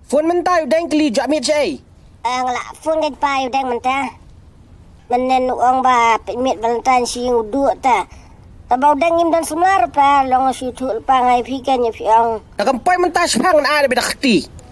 phone mentah udang keli jak mit cai. Ngelak phone kan pa udang mentah. Menen uang ba mit Valentine si uduk ta. Tabau udang im dan semlar pa long si tu pa ngai pikan ya piang. Nak kampai mentah sepang na ada beda khti.